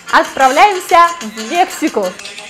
Отправляемся в Мексику!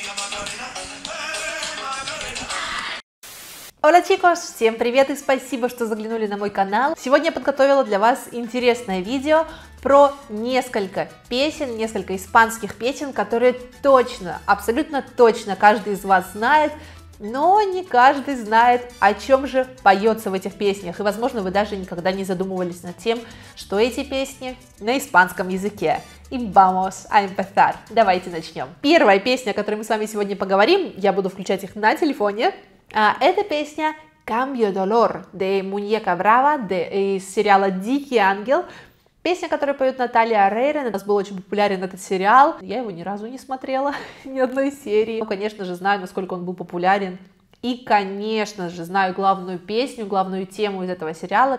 Hola chicos, всем привет и спасибо, что заглянули на мой канал. Сегодня я подготовила для вас интересное видео про несколько песен, несколько испанских песен, которые точно, абсолютно точно каждый из вас знает, но не каждый знает, о чем же поется в этих песнях. И, возможно, вы даже никогда не задумывались над тем, что эти песни на испанском языке. И vamos a empezar. Давайте начнем. Первая песня, о которой мы с вами сегодня поговорим, я буду включать их на телефоне. Это песня Cambio Dolor de Muñeca Brava из сериала Дикий ангел. Песня, которую поет Наталья Орейро. У нас был очень популярен этот сериал. Я его ни разу не смотрела, ни одной серии. Ну, конечно же, знаю, насколько он был популярен. И, конечно же, знаю главную песню, главную тему из этого сериала.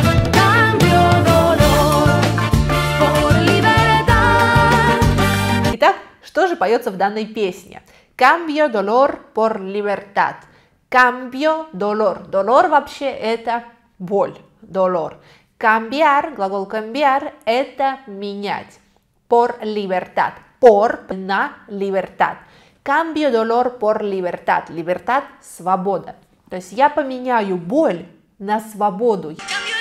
Итак, что же поется в данной песне? Cambio dolor por libertad. Cambio dolor. Dolor вообще это боль. Dolor. Cambiar, глагол cambiar, это менять. Por libertad. Por на libertad. Cambio dolor por libertad. Libertad – свобода. То есть я поменяю боль на свободу.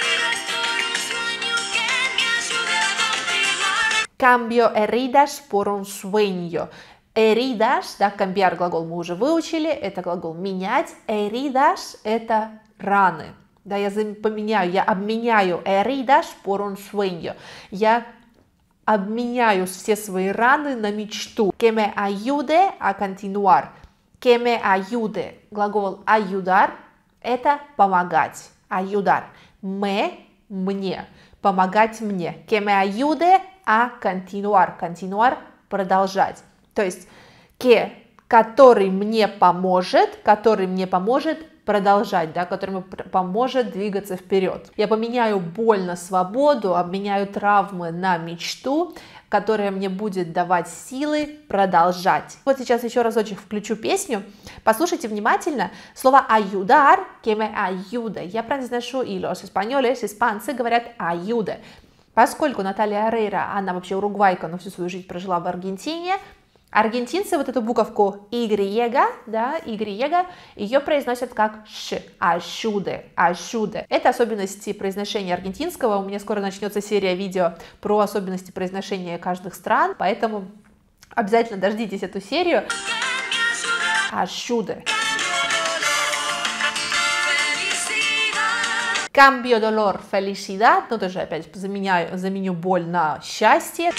Cambio heridas por un sueño. Heridas, да, cambiar глагол мы уже выучили, это глагол менять. Heridas – это раны. Да, я поменяю, я обменяю heridas por un sueño. Я обменяю все свои раны на мечту. Que me ayude a continuar. Que me ayude. Глагол ayudar – это помогать. Ayudar. Me – мне. Помогать мне. Que me ayude a continuar. Continuar – продолжать. То есть que, который мне поможет продолжать, да, который мне поможет двигаться вперед. Я поменяю боль на свободу, обменяю травмы на мечту, которая мне будет давать силы продолжать. Вот сейчас еще разочек включу песню. Послушайте внимательно. Слово ayudar, que me ayuda. Я произношу, и los españoles, испанцы говорят ayuda. Поскольку Наталья Орейро, она вообще уругвайка, но всю свою жизнь прожила в Аргентине, аргентинцы вот эту буковку Y, да, Y, ее произносят как Ш, ayude, ayude. Это особенности произношения аргентинского. У меня скоро начнется серия видео про особенности произношения каждых стран, поэтому обязательно дождитесь эту серию. Ayude. Cambio dolor, felicidad, ну тоже опять заменю боль на счастье.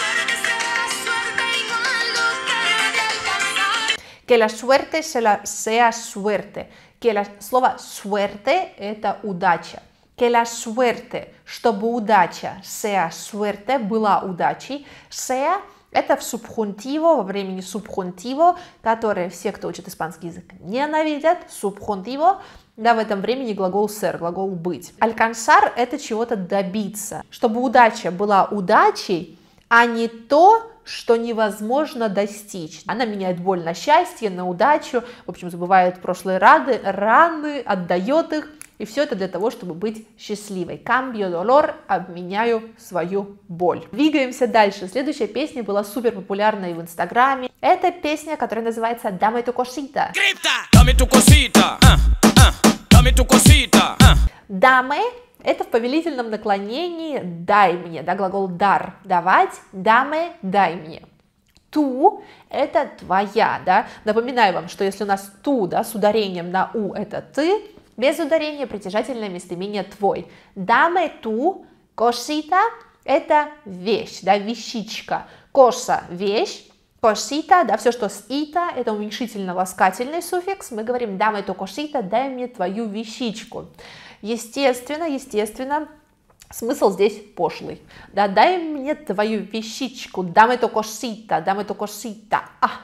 Que la suerte sea suerte. Слово suerte – это удача. Que la suerte, чтобы удача, sea suerte, была удачей. Sea – это в subjuntivo, во времени subjuntivo, которое все, кто учит испанский язык, ненавидят. Subjuntivo, да, в этом времени глагол ser, глагол быть. Alcanzar – это чего-то добиться. Чтобы удача была удачей, а не то, что невозможно достичь. Она меняет боль на счастье, на удачу, в общем, забывает прошлые раны, отдает их, и все это для того, чтобы быть счастливой. Cambio dolor, обменяю свою боль. Двигаемся дальше. Следующая песня была супер популярна и в Инстаграме. Это песня, которая называется Dame tu cosita. Dame tu cosita. Dame tu cosita. Dame – это в повелительном наклонении «дай мне», да, глагол «дар» – «давать», «dame» – «дай мне». «Ту» – это «твоя», да. Напоминаю вам, что если у нас «ту», да, с ударением на «у» – это «ты», без ударения притяжательное местоимение «твой». «Dame tu cosita» – это вещь, да, вещичка. «Cosa» – вещь. Cosita, да, все, что с ita, это уменьшительно-ласкательный суффикс. Мы говорим «dame tu cosita», дай мне твою вещичку. Естественно, смысл здесь пошлый. Да, дай мне твою вещичку, dame tu cosita, dame tu cosita.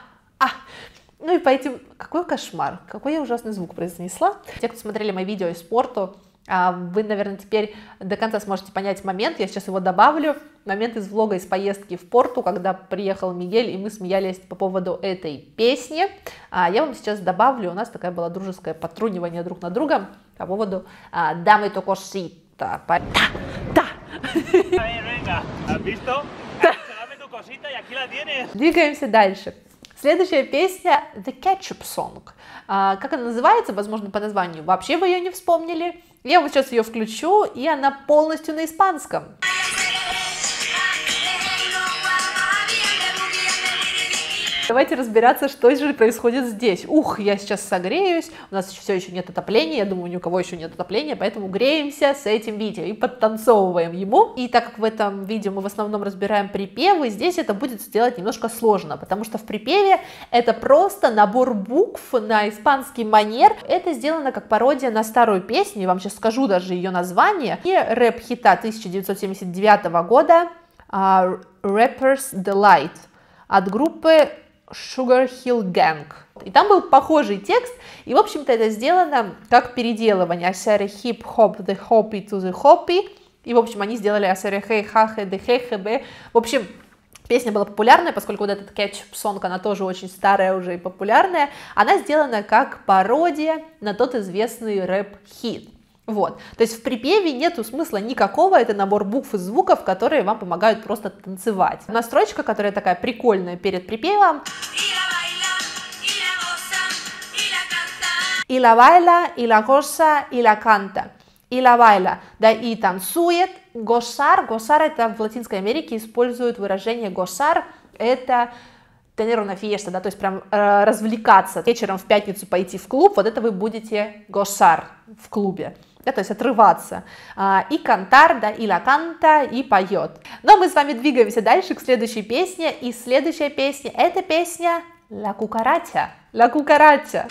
Ну и по этим, какой кошмар, какой я ужасный звук произнесла. Те, кто смотрели мои видео из спорту, вы, наверное, теперь до конца сможете понять момент, я сейчас его добавлю, момент из влога из поездки в Порту, когда приехал Мигель, и мы смеялись по поводу этой песни. Я вам сейчас добавлю, у нас такая была дружеское подтрунивание друг над другом по поводу «Dame tu cosita». Да. Двигаемся дальше. Следующая песня The Ketchup Song. Как она называется? Возможно, по названию вообще вы ее не вспомнили. Я вот сейчас ее включу, и она полностью на испанском. Давайте разбираться, что же происходит здесь. Ух, я сейчас согреюсь, у нас все еще нет отопления, я думаю, ни у кого еще нет отопления, поэтому греемся с этим видео и подтанцовываем ему. И так как в этом видео мы в основном разбираем припевы, здесь это будет сделать немножко сложно, потому что в припеве это просто набор букв на испанский манер. Это сделано как пародия на старую песню, я вам сейчас скажу даже ее название. И рэп-хита 1979 года Rapper's Delight от группы Sugar Hill Gang. И там был похожий текст, и, в общем-то, это сделано как переделывание. Асере хип-хоп, the hoppy to the hoppy. И, в общем, они сделали асере хей-ха-хе, the хей-хе-бе. В общем, песня была популярная, поскольку вот этот Ketchup Song, она тоже очень старая уже и популярная. Она сделана как пародия на тот известный рэп-хит. Вот, то есть в припеве нету смысла никакого, это набор букв и звуков, которые вам помогают просто танцевать. Настройка, которая такая прикольная перед припевом. И la baila, y la goza, y la canta. И la baila, да, и танцует. Gozar, gozar это в Латинской Америке используют выражение gozar, это tener una fiesta, да, то есть прям развлекаться, вечером в пятницу пойти в клуб, вот это вы будете gozar в клубе. Да, то есть отрываться. И кантар, да, и ла канта, и поет. Но мы с вами двигаемся дальше к следующей песне. И следующая песня, это песня La Cucaracha. La Cucaracha.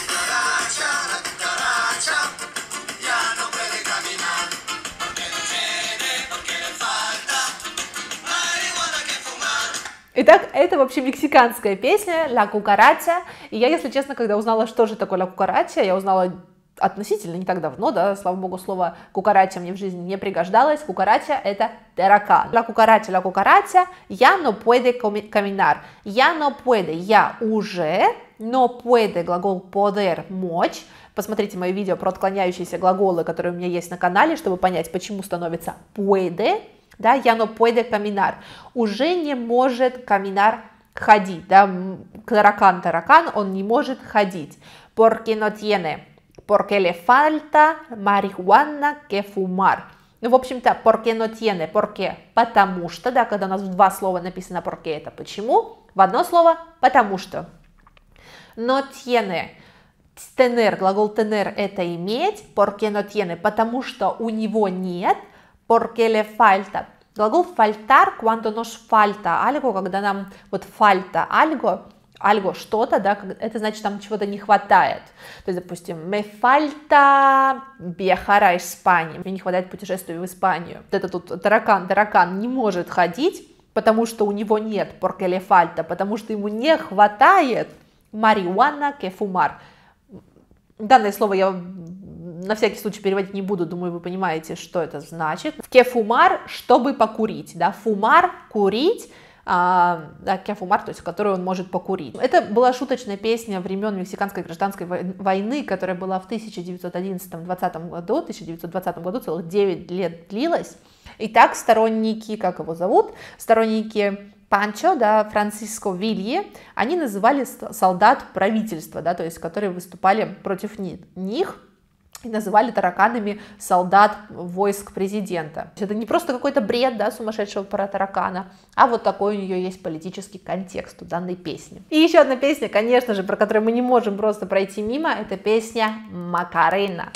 Итак, это вообще мексиканская песня La Cucaracha. И я, если честно, когда узнала, что же такое La Cucaracha, я узнала относительно не так давно, да, слава богу, слово кукарача мне в жизни не пригождалось. Кукарача — это таракан. La cucaracha, я no puede caminar. Я no puede, я уже, no puede, глагол poder, мочь. Посмотрите мои видео про отклоняющиеся глаголы, которые у меня есть на канале, чтобы понять, почему становится puede, да, я no puede caminar. Уже не может caminar ходить, да, таракан, он не может ходить. Porque no tiene. Porque le falta marihuana que fumar. Ну, в общем-то, porque no tiene, porque, потому что, да, когда у нас в два слова написано porque, это почему, в одно слово потому что. No tiene, tener, глагол tener это иметь, porque no tiene, потому что у него нет, porque le falta. Глагол faltar, cuando nos falta algo, когда нам вот falta algo что-то, да, это значит, там чего-то не хватает. То есть, допустим, me falta viajar a España, мне не хватает путешествий в Испанию. Вот это тут таракан не может ходить, потому что у него нет porque le falta, потому что ему не хватает marihuana que fumar. Данное слово я на всякий случай переводить не буду, думаю, вы понимаете, что это значит. Que fumar, чтобы покурить, да, fumar, курить, кефумар, то есть которую он может покурить. Это была шуточная песня времен Мексиканской гражданской войны, которая была в 1920 году. 1920 году целых 9 лет длилась. Итак, сторонники, как его зовут? Сторонники Панчо, да, Франциско Вилье, они называли солдат правительства, да, то есть которые выступали против них. И называли тараканами солдат войск президента. Это не просто какой-то бред, да, сумасшедшего про таракана, а вот такой у нее есть политический контекст у данной песни. И еще одна песня, конечно же, про которую мы не можем просто пройти мимо, это песня Макарена.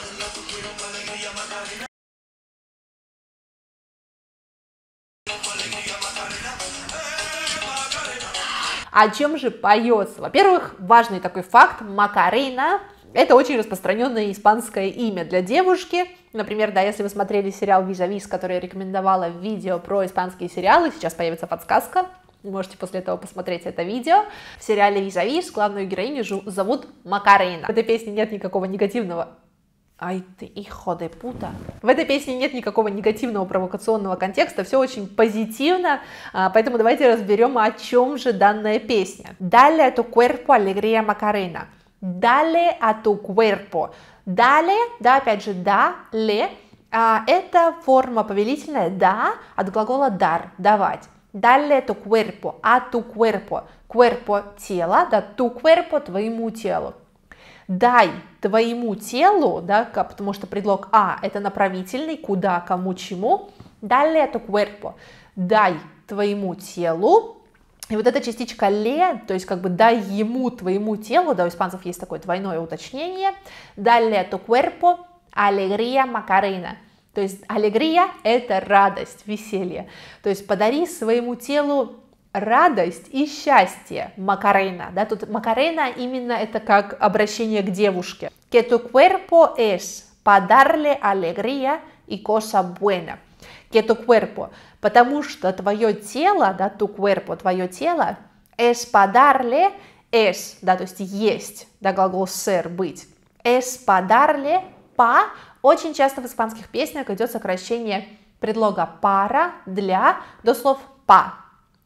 О чем же поется? Во-первых, важный такой факт, Макарена — это очень распространенное испанское имя для девушки. Например, да, если вы смотрели сериал «Визавис», который я рекомендовала в видео про испанские сериалы, сейчас появится подсказка, вы можете после этого посмотреть это видео. В сериале «Визавис» главную героиню зовут Макарена. В этой песне нет никакого негативного... Ай ты, hijo de puta. В этой песне нет никакого негативного провокационного контекста, все очень позитивно, поэтому давайте разберем, о чем же данная песня. Dale a tu cuerpo alegría Macarena. Dale a tu cuerpo. Dale, да, опять же, dale, это форма повелительная, да, от глагола dar, давать. Dale tu cuerpo, a tu cuerpo. Cuerpo – тело, да, tu cuerpo – твоему телу. Дай твоему телу, да, потому что предлог «а» – это направительный, куда, кому, чему. Dale tu cuerpo. Дай твоему телу. И вот эта частичка «ле», то есть как бы «дай ему, твоему телу», да, у испанцев есть такое двойное уточнение. Dale tu cuerpo alegría Macarena. То есть алегрия – это радость, веселье. То есть подари своему телу радость и счастье, Макарена. Да? Тут Макарена именно это как обращение к девушке. Que tu cuerpo es para darle alegría y cosa buena. Que tu cuerpo, потому что твое тело, да, tu cuerpo, твое тело, es para darle, es, да, то есть есть, да, глагол ser, быть. Es para darle, pa. Очень часто в испанских песнях идет сокращение предлога para, для, до слов pa.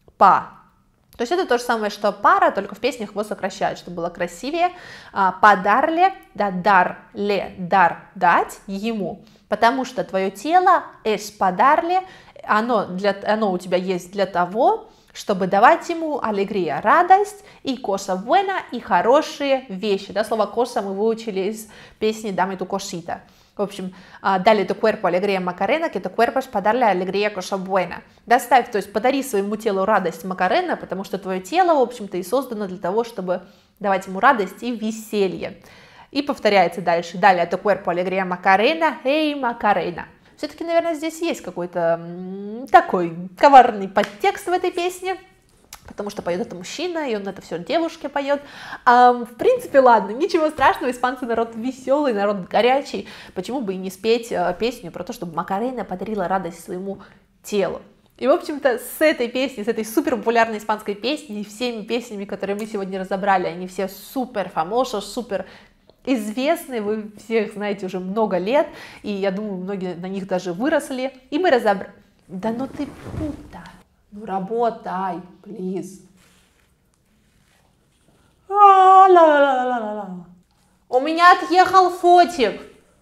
То есть это то же самое, что пара, только в песнях его сокращают, чтобы было красивее. Подарле, да, дар, ле, дар, дать ему, потому что твое тело, es подарле, оно у тебя есть для того, чтобы давать ему алегрия, радость, и cosa buena, и хорошие вещи. Да, слово cosa мы выучили из песни «Dame tu cosita». В общем, dale tu cuerpo alegría Macarena, que tu cuerpo es para darle alegría cosa buena. Доставь, то есть подари своему телу радость Макарена, потому что твое тело, в общем-то, и создано для того, чтобы давать ему радость и веселье. И повторяется дальше. Dale tu cuerpo alegría Macarena, hey Macarena. Все-таки, наверное, здесь есть какой-то такой коварный подтекст в этой песне, потому что поет это мужчина, и он это все девушке поет. В принципе, ладно, ничего страшного, испанцы народ веселый, народ горячий, почему бы и не спеть песню про то, чтобы Макарена подарила радость своему телу. И, в общем-то, с этой песней, с этой супер популярной испанской песней, и всеми песнями, которые мы сегодня разобрали, они все супер famosos, супер известны, вы всех знаете уже много лет, и я думаю, многие на них даже выросли, и мы разобрали... Да ну ты пута! Ну, работай, плиз. У меня отъехал фотик.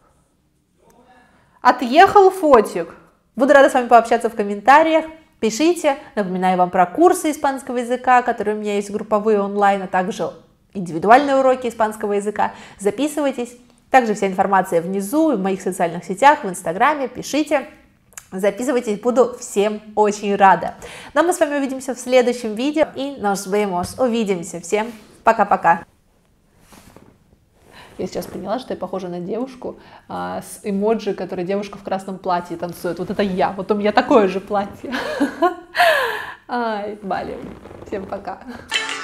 Отъехал фотик. Буду рада с вами пообщаться в комментариях. Пишите. Напоминаю вам про курсы испанского языка, которые у меня есть групповые онлайн, а также индивидуальные уроки испанского языка. Записывайтесь. Также вся информация внизу, в моих социальных сетях, в Инстаграме. Пишите. Записывайтесь, буду всем очень рада. Ну а мы с вами увидимся в следующем видео и nos vemos. Увидимся. Всем пока-пока. Я сейчас поняла, что я похожа на девушку с эмоджи, которая девушка в красном платье танцует. Вот это я. Вот у меня такое же платье. Ай, блин. Всем пока.